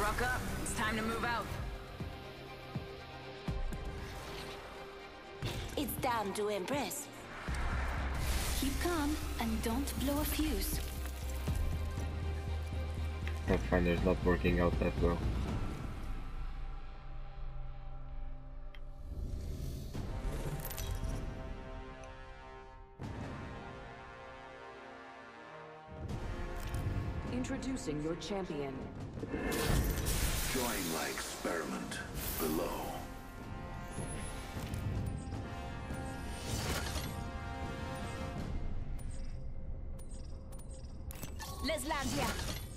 Ruck up. It's time to move out. It's time to impress. Keep calm and don't blow a fuse. Pathfinder's not working out that well. Introducing your champion. Join my experiment below. Let's land here.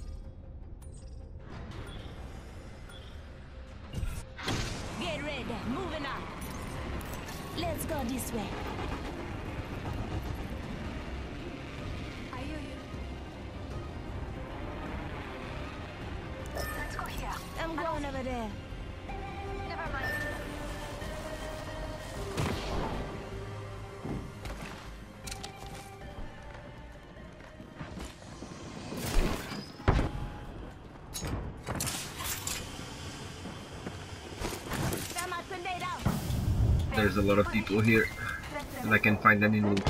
Get ready, moving on. Let's go this way. I hear you. Let's go here. I'm going over there. Never mind. There's a lot of people here, and I can't find any loot.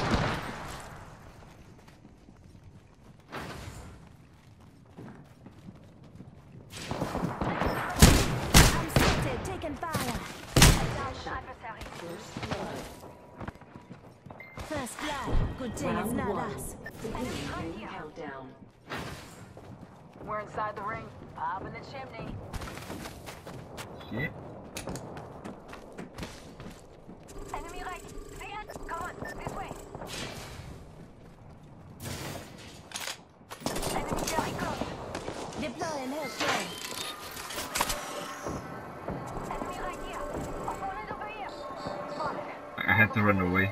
I'm sighted, taking fire. First blood. Good thing it's not us. Countdown. We're inside the ring. Pop in the chimney. Shit. Enemy right. See it? Come on, this way. Enemy very close. Deploying headshot. Enemy right here. Opponent over here. Spotted. I had to run away.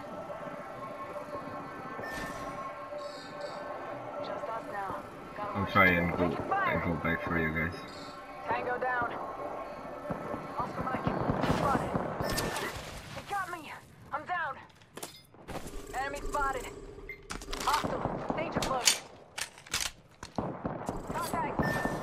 Just us now. I'll try and go back for you guys. Tango down. Also Mike. Spotted. They got me. I'm down. Enemy spotted. Hostile. Danger close. Contact.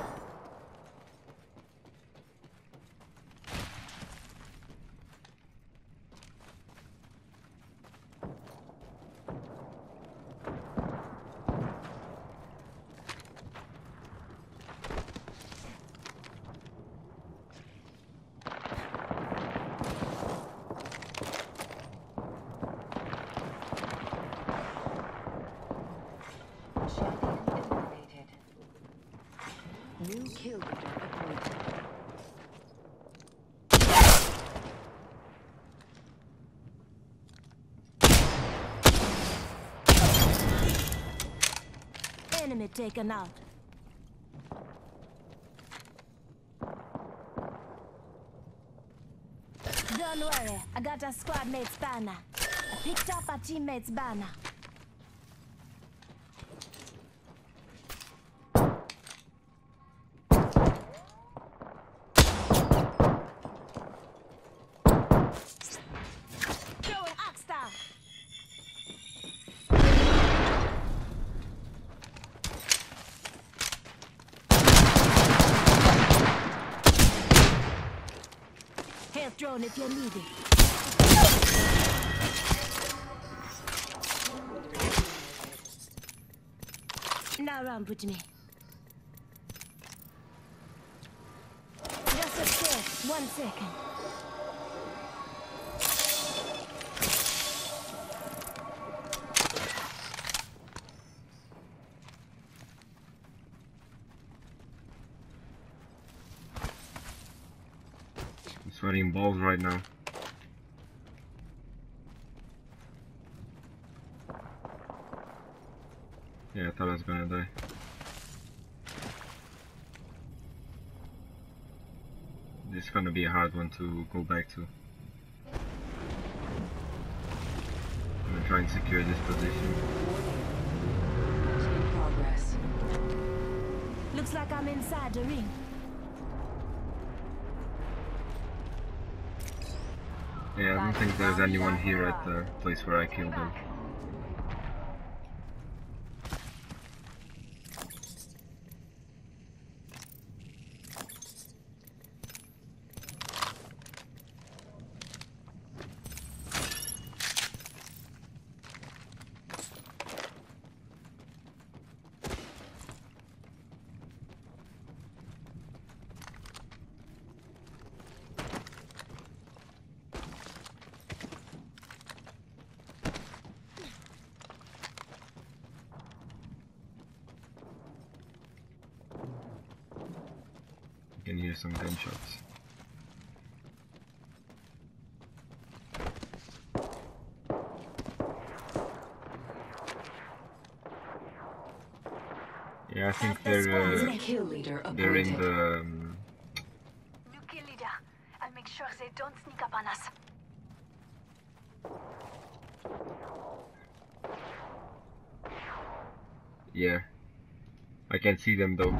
Champion eliminated. New kill leader appointed. Enemy taken out. Don't worry, I got a squad mate's banner. I picked up a teammate's banner. Throwing axe down. Health drone if you need it. Now run with me. Just upstairs, 1 second. I'm sweating balls right now. Yeah, I thought I was gonna die. This is gonna be a hard one to go back to. I'm gonna try and secure this position. Progress. Looks like I'm inside the ring. Yeah, I don't think there's anyone here at the place where I killed him. Can hear some gunshots. Yeah, I think New kill leader they're in appointed. the New kill leader. I'll make sure they don't sneak up on us. yeah. I can see them though.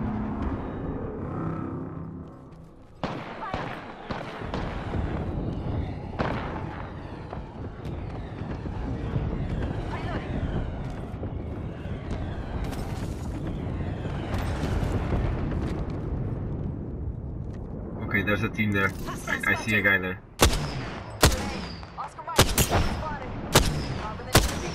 Okay, there's a team there. I see a guy there. Oscar Mike, spotted. Carbon the shooting.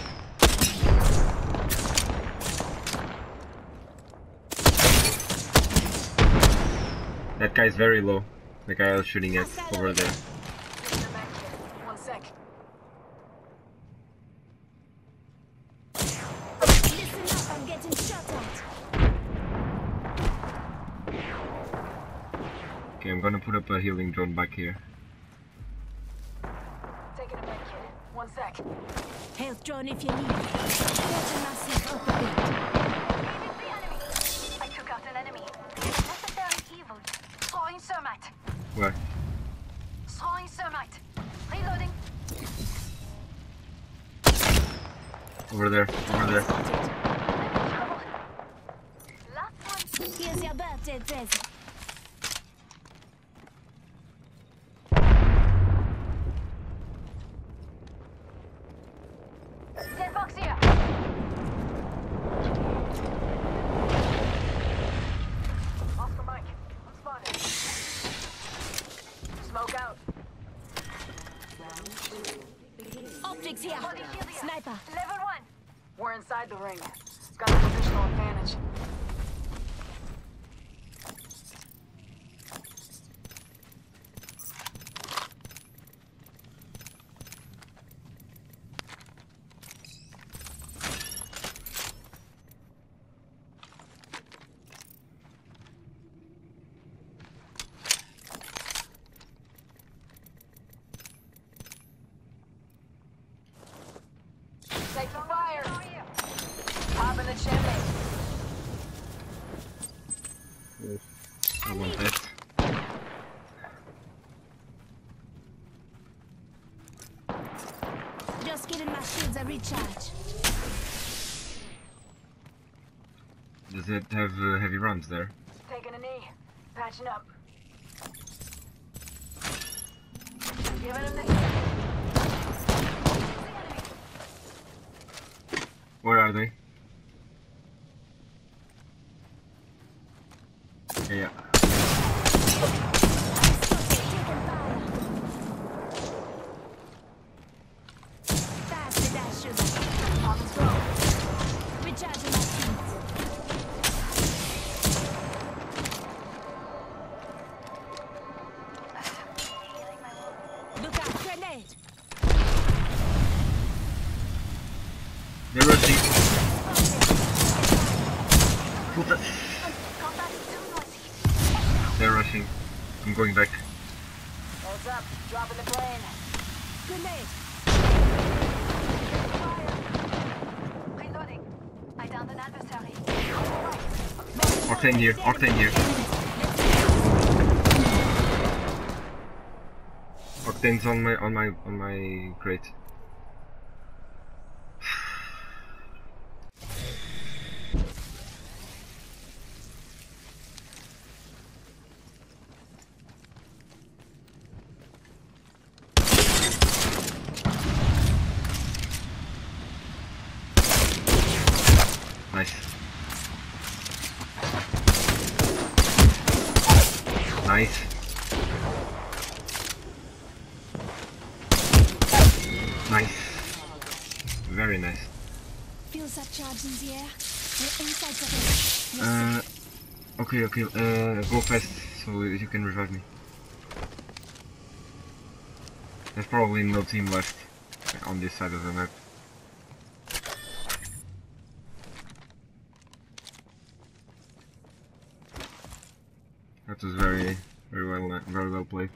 That guy's very low. The guy I was shooting at over there. Getting the back here. 1 sec. Listen up, I'm getting shot at. Okay, I'm gonna put up a healing drone back here. Taking a back here. 1 sec. Health drone if you need it. Better massive up a bit. I took out an enemy. Necessary evil. Throwing thermite. Where? Throwing thermite. Reloading. Over there. Over there. Last one. Here's your birthday present. Dead box here. Oscar Mike, I'm spotted. Smoke out. Optics here. Sniper. Level 1. We're inside the ring. It's got a positional advantage. Take some fire. Pop in the chimney. I want that. Just getting my shields a recharge. Does it have heavy rounds there? Taking a knee. Patching up. Giving him the... Where are they? Yeah. Faster than sugar. On the go. Recharging my shields. Look out, grenade. They're rushing. Puta. They're rushing. I'm going back. Heads up. Dropping the plane. Grenade. Reloading. I downed an adversary. Octane here. Octane here. Octane's on my crate. Nice. Nice. Nice. Very nice. Fuel surcharge in the air. We're inside the ring. Okay, go fast so you can revive me. There's probably no team left on this side of the map. That was very well played.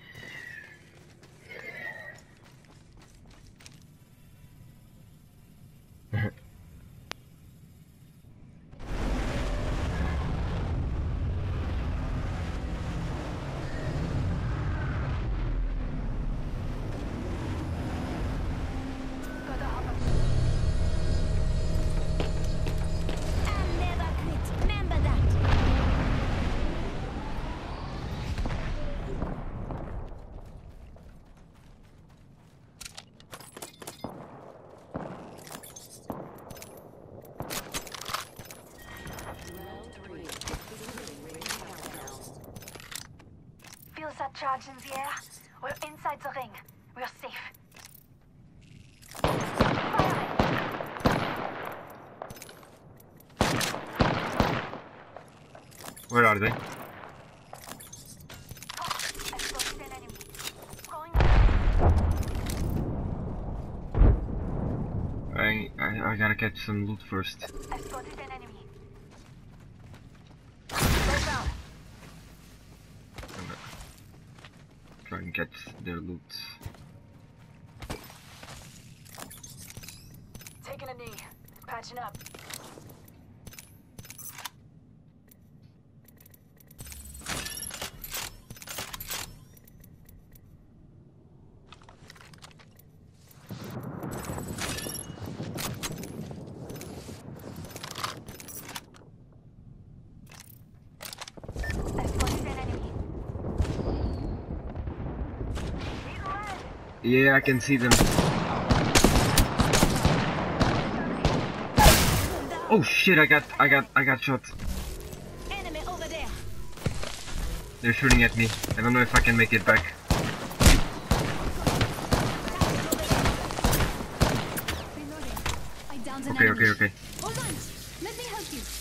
Feels that charge in the air. We're inside the ring. We're safe. Where are they? I spotted an enemy. Going. I gotta catch some loot first. I spotted an enemy. Try and get their loot. Taking a knee. Patching up. I spotted an enemy. Yeah, I can see them. Oh shit! I got shot. Enemy over there. They're shooting at me. I don't know if I can make it back. Reloading. I downed an Okay, enemy. okay. Hold on. Let me help you.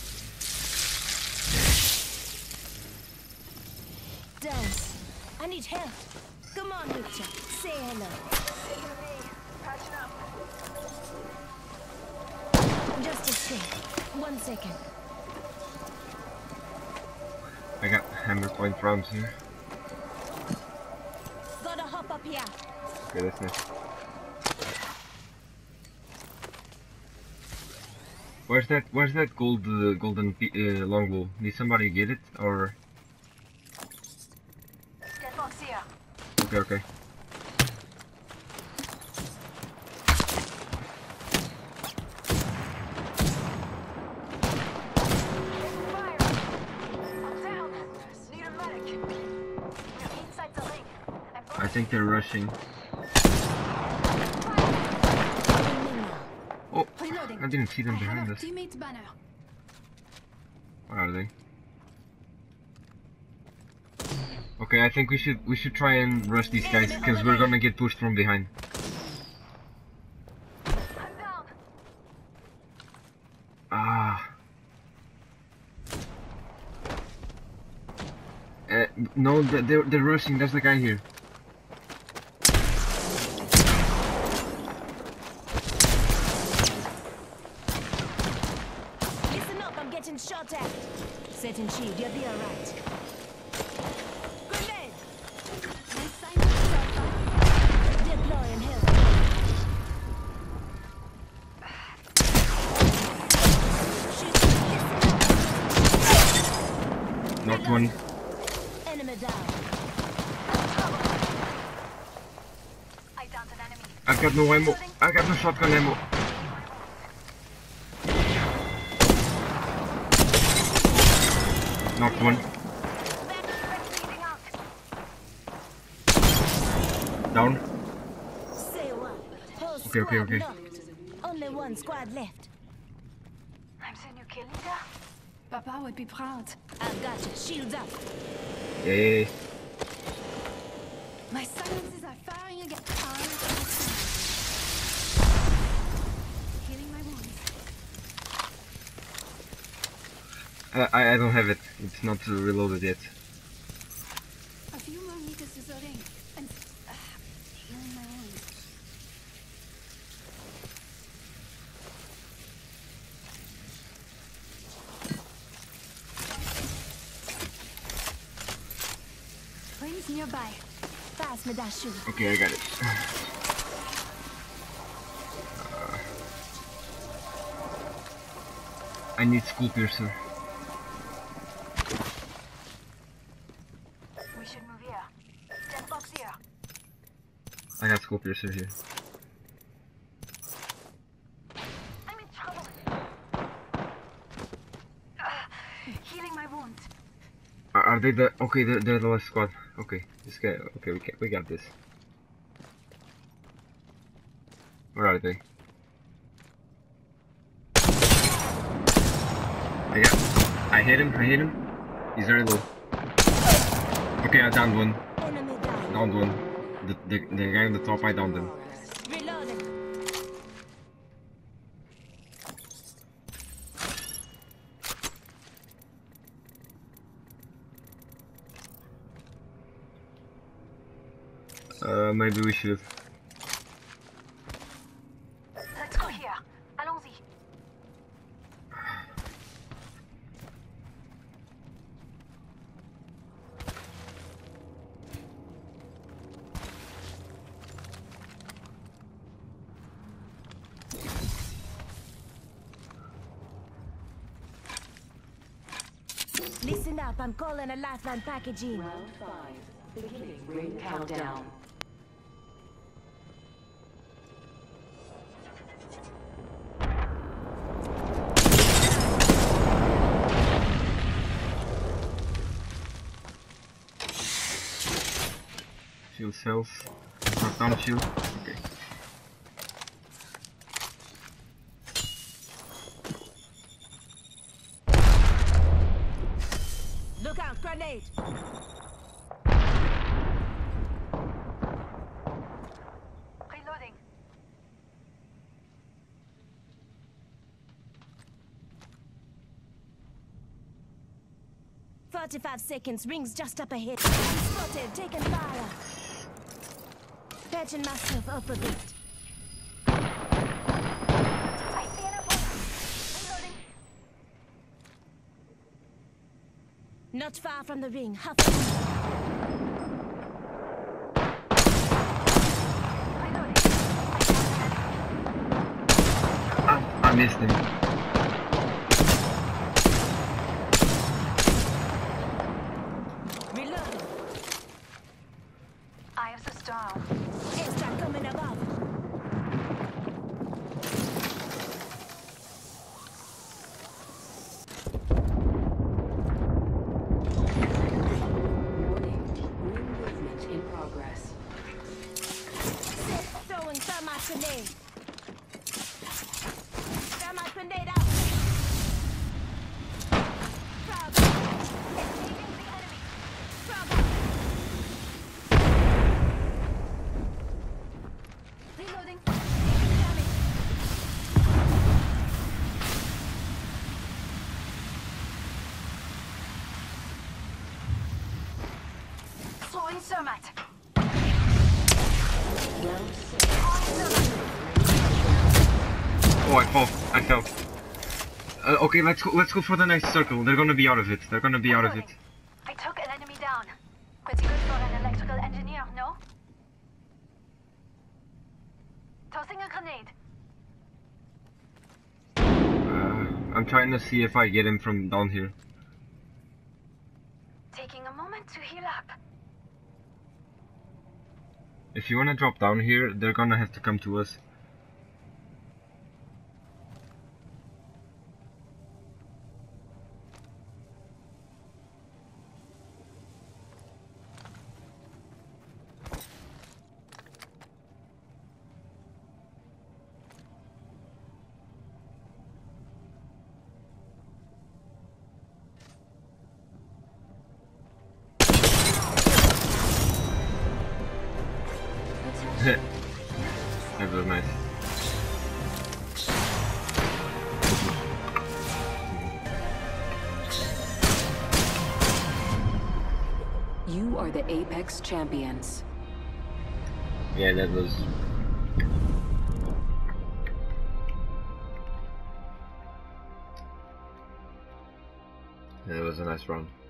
Dance. I need help. Come on, Lucha. Say hello. Taking a knee. Patching up. Just a sec. 1 second. I got hammer point rounds here. Gotta hop up here. Okay, that's nice. Where's that golden longbow? Did somebody get it or? Deadbox here. Okay. Fire. I'm down. Need a medic. We're inside the ring. I think they're rushing. Oh, Reloading. I didn't see them I behind have our us. teammate's banner. Where are they? Okay, I think we should try and rush these guys because we're gonna get pushed from behind. I'm down. Ah. No, they're rushing. There's the guy here. Listen up, I'm getting shot at. Setting shield, you'll be alright. Grenade! My silencers are firing. Deploying help. Knocked one. Enemy down. I downed an enemy. I got no ammo. I got no shotgun ammo. Knocked one. Bleeding out. Down. Say what? Whole Okay, squad okay, okay. knocked. Only one squad left. I'm the new kill leader. Papa would be proud. I've got you. Shields up. Yeah. My silencers are firing again. Healing my wounds. I don't have it. It's not reloaded yet. A few more meters to the ring. And healing my wounds. Rings nearby. Pass me that shoe. Okay, I got it. I need school piercer. We should move here. 10 box here. I got school piercer here. I'm in trouble. Healing my wounds. Are they the okay? They're the last squad. Okay, this guy. Okay, we got this. Where are they? I hit him. He's very low. Okay, I downed one. Enemy down. Downed one. The guy on the top, I downed him. Reloading. Maybe we should. Let's go here. Allons-y. Listen up, I'm calling a lifeline package in. Round 5. Beginning ring countdown. Shield cells. Knock down shield. Okay. Look out, grenade! Reloading. "45 seconds, rings just up ahead. Spotted, taking fire. Patching myself up a bit. I see an apple. Reloading. Not far from the ring, half. Reloading. I missed him. Reloading. I have the storm. Extra coming above. Warning. Ring movement in progress. Throwing thermite grenade. Thermite grenade out. Frog. Engaging the enemy. Frog. Reloading. Damage. Throwing thermite. Round 6. Throwing thermite. Oh, I fell. Okay, let's go for the next circle. They're gonna be out of it. I took an enemy down. Pretty good for an electrical engineer, no? Tossing a grenade. I'm trying to see if I get him from down here. Taking a moment to heal up. If you wanna drop down here, they're gonna have to come to us. That was nice. You are the Apex champions. Yeah, that was. That was a nice run.